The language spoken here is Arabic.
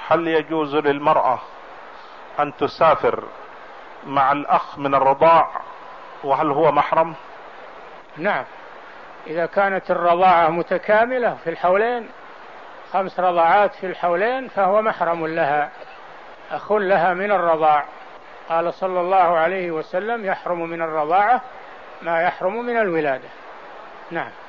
هل يجوز للمرأة أن تسافر مع الأخ من الرضاع، وهل هو محرم؟ نعم، إذا كانت الرضاعة متكاملة في الحولين، 5 رضاعات في الحولين، فهو محرم لها، أخ لها من الرضاع. قال صلى الله عليه وسلم: يحرم من الرضاعة ما يحرم من الولادة. نعم.